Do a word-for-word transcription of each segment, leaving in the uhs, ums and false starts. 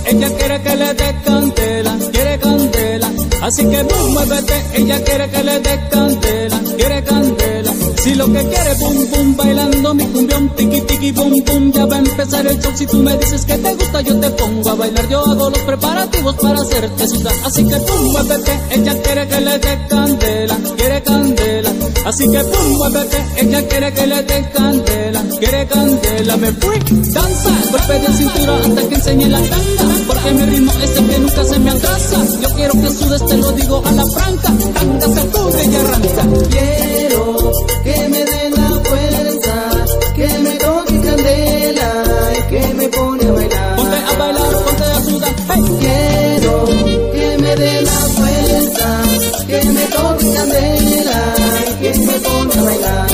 ella quiere que le dé candela, quiere candela. Así que boom, muévete, ella quiere que le dé candela, quiere candela. Si lo que quiere boom, boom, bailando mi cumbión, tiki, tiki, boom, boom, ya va a empezar el show. Si tú me dices que te gusta, yo te pongo a bailar. Yo hago los preparativos para hacerte sudar. Así que boom, muévete, ella quiere que le dé candela, quiere candela. Así que boom, muévete, ella quiere que le dé candela, quiere candela. Me fui, danza, golpe de cintura hasta que enseñe la tanga, porque mi ritmo es el que nunca se me atrasa. Yo quiero que sudes, te lo digo a la franca, tanga, sacude y arranca. Quiero que me dé la fuerza, que me toque candela y que me pone a bailar. Ponte a bailar, ponte a sudar, hey. Quiero que me dé la fuerza, que me toque candela y que me pone a bailar.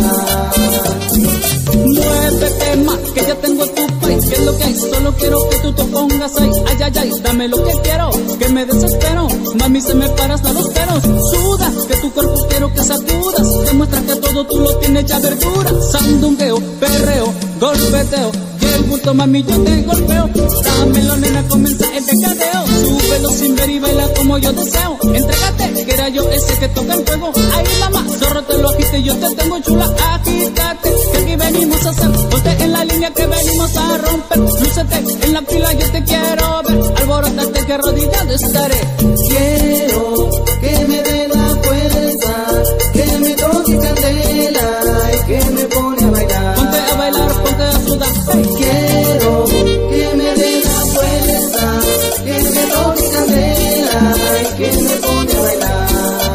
Muévete más, que ya tengo tu país, que es lo que hay, solo quiero que tú te pongas ahí. Ay, ay, ay, dame lo que quiero, que me desespero, mami se me paras a los pelos. Suda, que tu cuerpo quiero que sacudas, demuestra que todo tú lo tienes ya verdura. Sandungueo, perreo, golpeteo, y el bulto mami yo te golpeo. Dámelo nena, comienza el decadeo, súbelo sin ver y baila como yo deseo. Entrégate, que era yo ese que toca el fuego. Ay mamá, zorro te lo agite, yo te tengo chula, agítate, que aquí venimos a hacer. Ponte en la línea que venimos a romper, lúcete en la fila, yo te quiero ver. Alborótate que arrodillado estaré. Quiero que me dé la fuerza, que me toque candela y que me pone a bailar. Ponte a bailar, ponte a sudar, hey. Quiero que me dé la fuerza, que me toque candela y que me pone a bailar.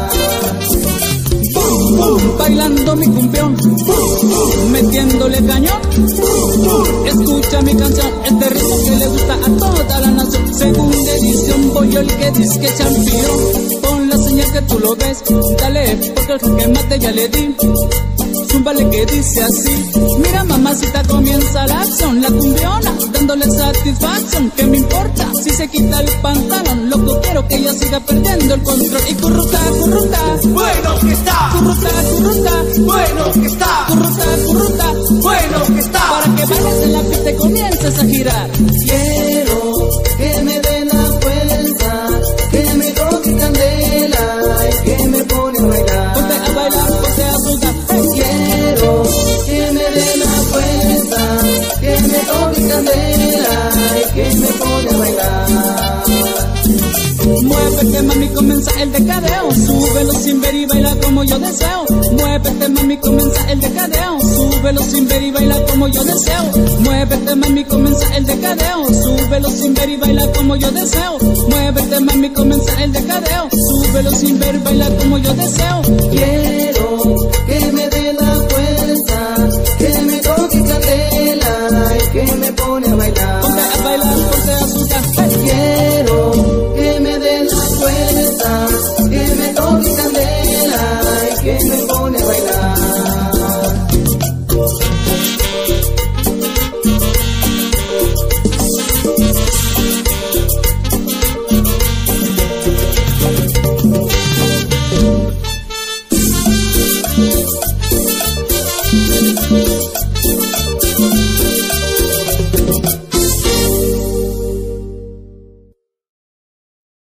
Boom, boom, bailando mi cumbión, boom, boom, metiéndole cañón, boom, boom. Escucha mi canción, este ritmo que le gusta a toda la nación. Segunda edición, voy yo el que dice que champion. Pon la señal que tú lo ves, dale, porque el que mate ya le di. Zúmbale que dice así, mira mamacita comienza la acción, la cumbiona, dándole satisfacción. ¿Qué me importa si se quita el pantalón? Loco quiero que ella siga perdiendo el control. Y curruta, curruta, Bueno que está, curruta, curruta, bueno que está, curruta, curruta, bueno que está. para que bailes en la pista y comiences a girar. Quiero que me dé la fuerza, que me toque candela y que me pone a bailar. Ponte a bailar, ponte a sudar, hey. Quiero que me dé la fuerza, que me toque candela y que me pone a bailar. Muévete mami, comienza el decadeo, súbelo sin ver y baila como yo deseo. Muévete mami, comienza el decadeo, súbelo sin ver y baila como yo deseo. Muévete mami, comienza el decadeo, súbelo sin ver y baila como yo deseo. Muévete mami, comienza el decadeo, súbelo sin ver y baila como yo deseo. Quiero que me dé la fuerza, que me toque candela y que me pone a bailar. Ponte a bailar, ponte a sudar, hey. Quiero que me dé la fuerza, que me toque candela y que me pone a bailar. Thank you.